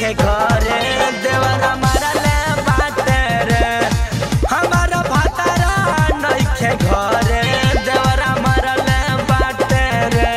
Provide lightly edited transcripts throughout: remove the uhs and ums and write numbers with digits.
नइखे घरे देवरा मारले बाटे रे। हमारा भातारा नइखे घरे देवरा मारले बाटे रे।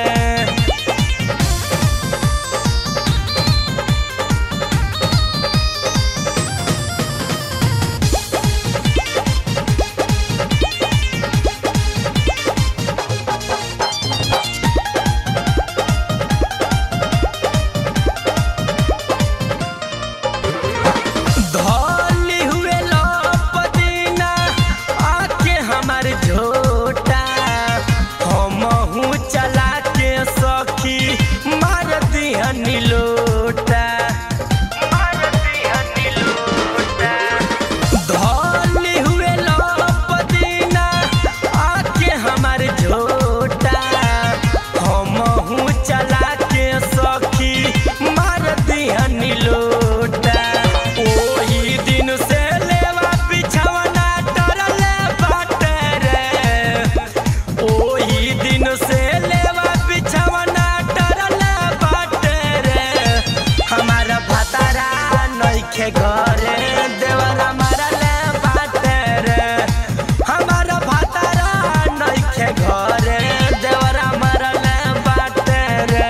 धोली हुए लपदीना आके हमार झोटा हमहू चला के सखी मार दिहनी लोटा। धोली हुए लपदीना आके हमार झोटा हमहू चला के सखी मार दिहनी लोटा। ओही दिन से लेवा बिछवना डरले बाटे रे। ओही दिन से लेवा बिछवना डरले बाटे रे। हमारा भातारा नइखे घरे देवरा मारले बाटे रे। हमारा भातारा नइखे घरे देवरा मारले बाटे रे।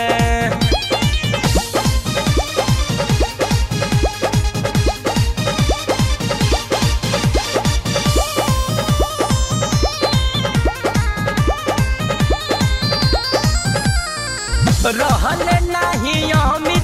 रहले नाही अमी